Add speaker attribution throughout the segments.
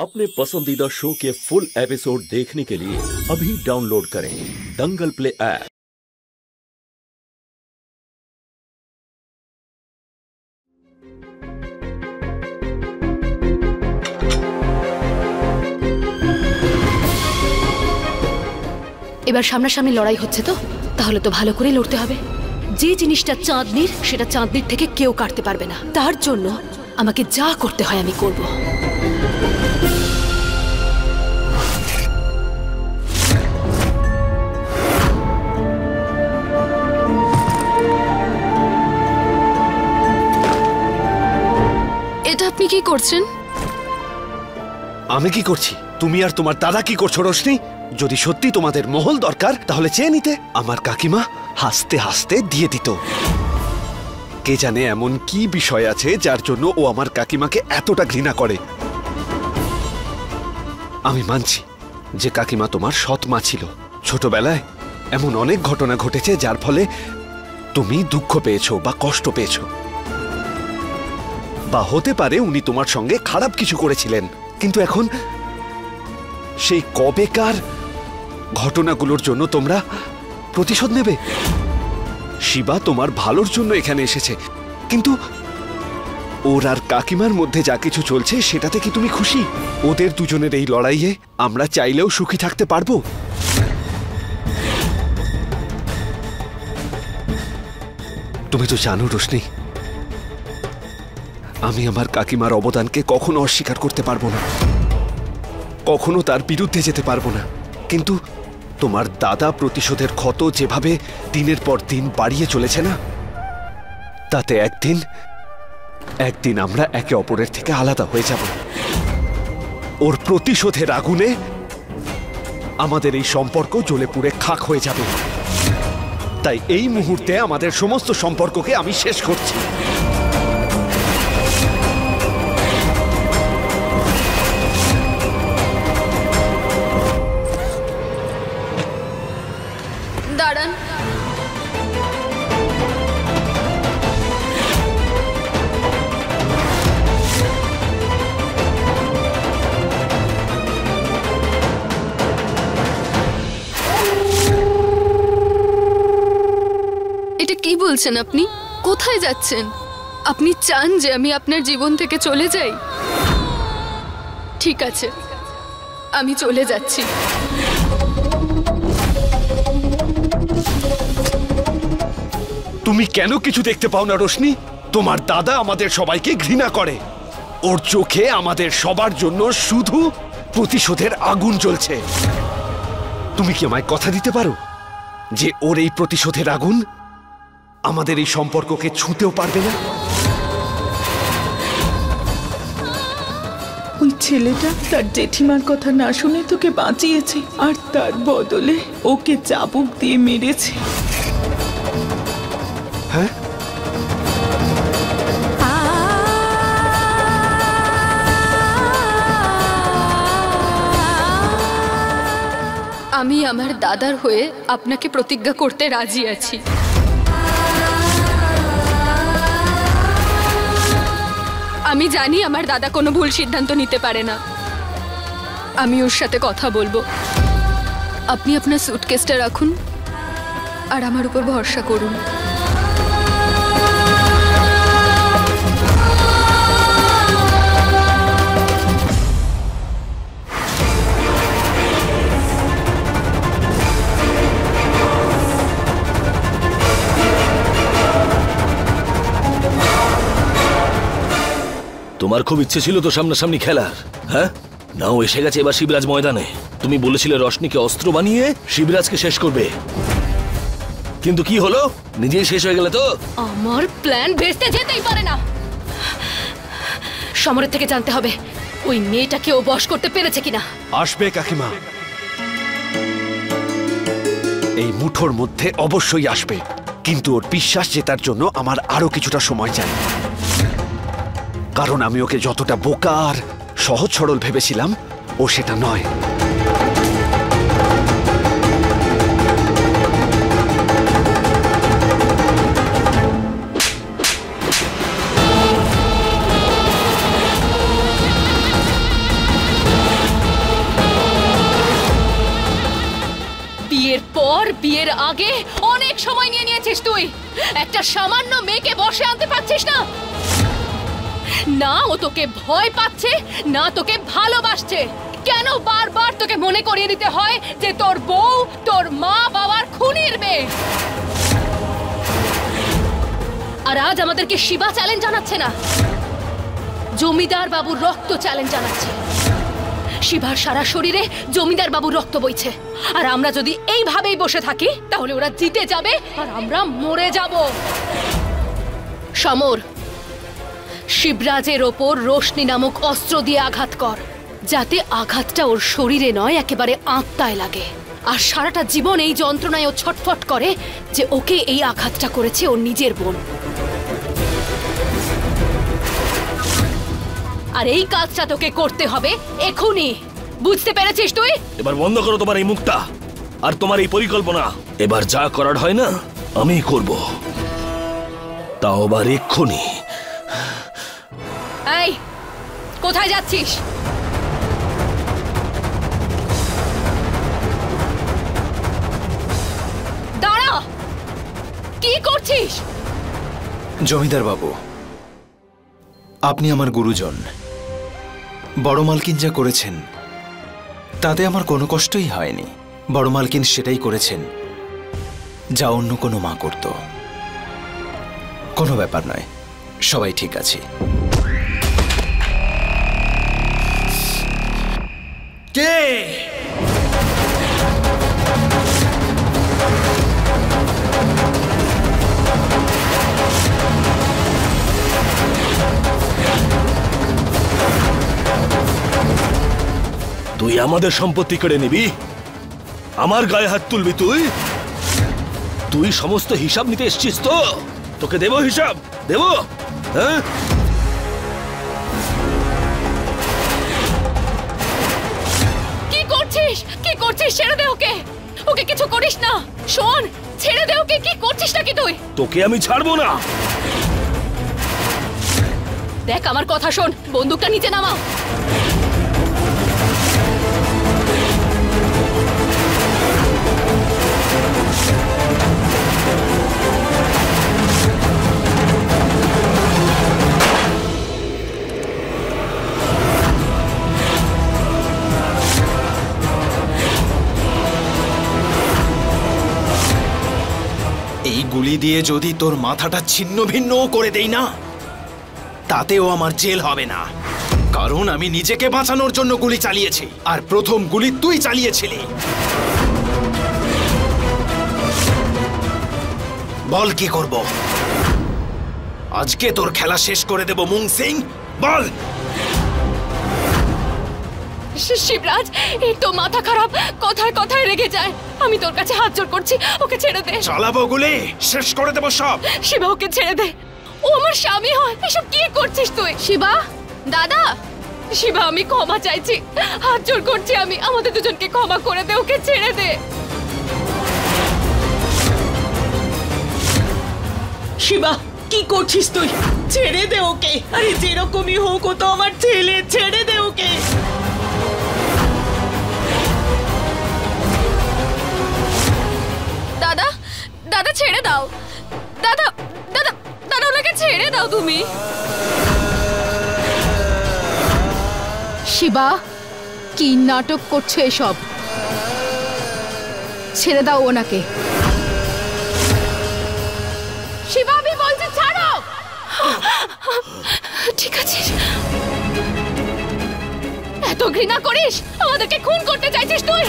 Speaker 1: अपने पसंदीदा शो के फुल एपिसोड देखने के लिए अभी डाउनलोड करें दंगल प्ले ऐप।
Speaker 2: এবার সামনাসামনি লড়াই হচ্ছে তো, তাহলে তো ভালো করে লড়তে হবে। যে জিনিসটা চাঁদনির সেটা চাঁদনির থেকে কেউ কাটতে পারবে না। তার জন্য আমাকে যা করতে হয় আমি করব। এটা আপনি কি করছেন?
Speaker 3: আমি কি করছি? তুমি আর তোমার দাদা কি করছো রোশনি? যদি সত্যি তোমাদের মহল দরকার তাহলে চেয়ে নিতে। আমার কাকিমা হাসতে হাসতে দিয়ে দিত। কে জানে এমন কি বিষয় আছে যার জন্য ও আমার কাকিমাকে এতটা ঘৃণা করে। আমি মানছি যে কাকিমা তোমার সৎ মা ছিল। ছোটবেলায় এমন অনেক ঘটনা ঘটেছে যার ফলে তুমি দুঃখ পেয়েছো বা কষ্ট পেয়েছো, বা হতে পারে উনি তোমার সঙ্গে খারাপ কিছু করেছিলেন। কিন্তু এখন সেই কবেকার ঘটনাগুলোর জন্য তোমরা প্রতিশোধ নেবে। শিবা তোমার ভালোর জন্য এখানে এসেছে, কিন্তু ওর আর কাকিমার মধ্যে যা কিছু চলছে সেটাতে কি তুমি খুশি? ওদের দুজনের এই লড়াইয়ে আমরা চাইলেও সুখী থাকতে পারবো? তুমি তো জানো রোশনি, আমি আমার কাকিমার অবদানকে কখনো অস্বীকার করতে পারবো না, কখনো তার বিরুদ্ধে যেতে পারবো না। কিন্তু তোমার দাদা প্রতিশোধের ক্ষত যেভাবে দিনের পর দিন বাড়িয়ে চলেছে না, তাতে একদিন আমরা একে অপরের থেকে আলাদা হয়ে যাব। ওর প্রতিশোধের আগুনে আমাদের এই সম্পর্ক জ্বলে পুড়ে খাক হয়ে যাবে। তাই এই মুহূর্তে আমাদের সমস্ত সম্পর্ককে আমি শেষ করছি।
Speaker 2: দাঁড়ান, এটা কি বলছেন আপনি? কোথায় যাচ্ছেন? আপনি চান যে আমি আপনার জীবন থেকে চলে যাই? ঠিক আছে, আমি চলে যাচ্ছি।
Speaker 3: তুমি কেন কিছু দেখতে পাও না রোশনি? তোমার দাদা আমাদের সবাইকে ঘৃণা করে। ওর চোখে আমাদের সবার জন্য শুধু প্রতিশোধের আগুন জ্বলছে। তুমি কি আমায় কথা দিতে পারো যে ওর এই প্রতিশোধের আগুন আমাদের এই সম্পর্ককে ছুঁতেও পারবে না?
Speaker 4: ওই ছেলেটা তার জেঠিমার কথা না শুনে তোকে বাঁচিয়েছে, আর তার বদলে ওকে চাবুক দিয়ে মেরেছে।
Speaker 3: হ্যাঁ,
Speaker 2: আমি আমার দাদার হয়ে আপনাকে প্রতিজ্ঞা করতে রাজি আছি। আমি জানি আমার দাদা কোনো ভুল সিদ্ধান্ত নিতে পারে না। আমি ওর সাথে কথা বলবো। আপনি আপনার সুটকেসটা রাখুন আর আমার উপর ভরসা করুন।
Speaker 5: তোমার খুব ইচ্ছে ছিল তো সামনাসামনি খেলার, হ্যাঁ? নাও এসে গেছে এবার শিবরাজ ময়দানে। তুমি বলেছিলে রশনিকে অস্ত্র বানিয়ে শিবরাজকে শেষ করবে, কিন্তু কি হলো? নিজেই শেষ হয়ে গেলে তো।
Speaker 2: আমার প্ল্যান ভেস্তে যেতেই পারে না। সমরের থেকে জানতে হবে ওই মেয়েটাকে ও বশ করতে পেরেছে কিনা।
Speaker 3: আসবে কাকিমা, এই মুঠোর মধ্যে অবশ্যই আসবে, কিন্তু ওর বিশ্বাস জেতার জন্য আমার আরো কিছুটা সময় চাই। কারণ আমি ওকে যতটা বোকা আর সহজ সরল ভেবেছিলাম ও সেটা নয়।
Speaker 2: পর বিয়ের আগে অনেক সময় নিয়ে নিয়েছিস তুই। একটা সামান্য মেয়েকে বসে আনতে পারছিস না। না ও তোকে ভয় পাচ্ছে, না তোকে ভালোবাসছে। কেন বারবার তোকে মনে করিয়ে দিতে হয় যে তোর বউ তোর মা বাবার খুনির মেয়ে? আর আজ আমাদেরকে শিবা চ্যালেঞ্জ জানাচ্ছে না, জমিদার বাবুর রক্ত চ্যালেঞ্জ জানাচ্ছে। শিবার সারা শরীরে জমিদার বাবুর রক্ত বইছে, আর আমরা যদি এইভাবেই বসে থাকি তাহলে ওরা জিতে যাবে আর আমরা মরে যাব। সমর, শিবরাজের ওপর রোশনি নামক অস্ত্র দিয়ে আঘাত কর, যাতে আঘাতটা ওর শরীরে নয় একেবারে আত্মায় লাগে। আর সারাটা জীবন এই যন্ত্রণায় ও ছটফট করে যে ওকে এই আঘাতটা করেছে ওর নিজের বোন। আর এই কাজটা তোকে করতে হবে এখনই, বুঝতে পেরেছিস তুই?
Speaker 5: এবার বন্ধ করো তোমার এই মুখটা আর তোমার এই পরিকল্পনা। এবার যা করার হয় না আমিই করব, তাও আবার এক্ষুনি।
Speaker 2: এই, কোথায় যাচ্ছিস? দাঁড়া, কি করছিস?
Speaker 6: জমিদার বাবু, আপনি আমার গুরুজন। বড় মালকিন যা করেছেন তাতে আমার কোনো কষ্টই হয়নি। বড় মালকিন সেটাই করেছেন যা অন্য কোনো মা করত। কোনো ব্যাপার নয়, সবাই ঠিক আছে।
Speaker 5: কে? তুই আমাদের সম্পত্তি কেড়ে নিবি? আমার গায়ে হাত তুলবি তুই? তুই সমস্ত হিসাব নিতে এসছিস তো? তোকে দেব হিসাব, দেব। হ্যাঁ,
Speaker 2: কি করছিস? কি করছিস? ছেড়ে দে ওকে, ওকে কিছু করিস না। শোন, ছেড়ে দে ওকে। কি করছিস নাকি তুই?
Speaker 5: তোকে আমি ছাড়বো না।
Speaker 2: দেখ, আমার কথা শোন, বন্দুকটা নিচে নামা।
Speaker 6: এই গুলি দিয়ে যদি তোর মাথাটা ছিন্ন ভিন্ন করে দেই না, তাতেও আমার জেল হবে না। কারণ আমি নিজেকে বাঁচানোর জন্য গুলি চালিয়েছি, আর প্রথম গুলি তুই চালিয়েছিলি। বল কি করব? আজকে তোর খেলা শেষ করে দেব মুং সিং, বল।
Speaker 2: শিবরাজ, এই তো মাথা খারাপ, কথায় কথায় রেগে যায়। আমি তোর কাছে হাত জোড় করছি, ওকে ছেড়ে দে।
Speaker 6: চালাবো গুলি, শেষ করে দেব সব।
Speaker 2: শিবা, ওকে ছেড়ে দে, ও আমার স্বামী হয়। এসব কি করছিস তুই? শিবা, দাদা, শিবা, আমি ক্ষমা চাইছি, হাত জোড় করছি আমি, আমাদের দুজনকে ক্ষমা করে দে, ওকে ছেড়ে দে।
Speaker 4: শিবা, কি করছিস তুই? ছেড়ে দে ওকে। আরে যেরকমই হোক, ও তো আমার ছেলে, ছেড়ে দে ওকে।
Speaker 2: দাদা, দাদা ছেড়ে দাও। দাদা, দাদা, দাদা, ওনাকে ছেড়ে দাও তুমি। শিবা, কি নাটক করছো এসব? ছেড়ে দাও ওনাকে। শিবা, আমি বলছি ছাড়ো। ঠিক আছে। এত ঘৃণা করিস? আমাদেরকে খুন করতে চাইছিস তুই?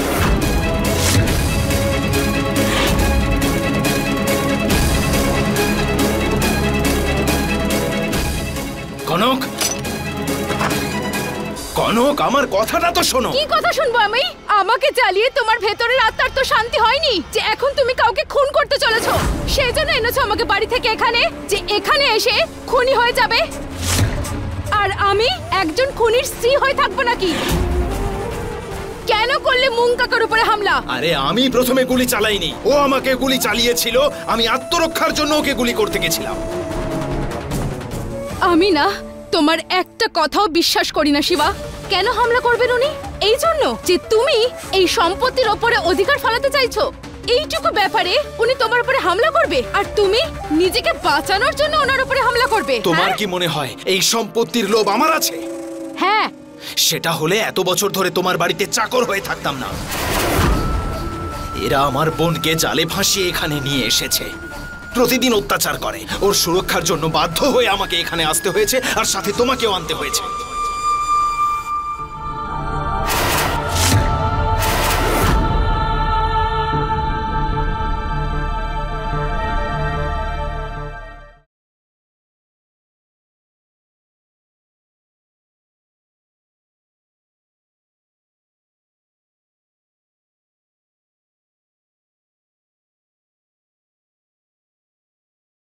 Speaker 6: কনক, কনক, আমার কথাটা তো শোনো।
Speaker 2: কি কথা শুনবো আমি? আমাকে জ্বালিয়ে তোমার ভেতরের আত্মার তো শান্তি হয়নি যে এখন তুমি কাউকে খুন করতে চলেছো। সেই জন্য এনেছো আমাকে বাড়ি থেকে এখানে, যে এখানে এসে খুনি হয়ে যাবে। আর আমি একজন খুনির স্ত্রী হয়ে থাকবো নাকি? কেন করলে মুং কাকার উপরে হামলা?
Speaker 6: আরে আমি প্রথমে গুলি চালাইনি, ও আমাকে গুলি চালিয়েছিল। আমি আত্মরক্ষার জন্য ওকে গুলি করতে গেছিলাম।
Speaker 2: আমি না তোমার একটা কথাও বিশ্বাস করি না শিবা। কেন হামলা করবেন উনি? এই জন্য যে তুমি এই সম্পত্তির ওপরে অধিকার ফলাতে চাইছো? এইটুকু ব্যাপারে উনি তোমার উপরে হামলা করবে আর তুমি নিজেকে বাঁচানোর জন্য ওনার উপরে হামলা করবে?
Speaker 6: তোমার কি মনে হয় এই সম্পত্তির লোভ আমার আছে?
Speaker 2: হ্যাঁ।
Speaker 6: সেটা হলে এত বছর ধরে তোমার বাড়িতে চাকর হয়ে থাকতাম না। এরা আমার বোনকে জালে ফাঁসিয়ে এখানে নিয়ে এসেছে, প্রতিদিন অত্যাচার করে। ওর সুরক্ষার জন্য বাধ্য হয়ে আমাকে এখানে আসতে হয়েছে, আর সাথে তোমাকেও আনতে হয়েছে।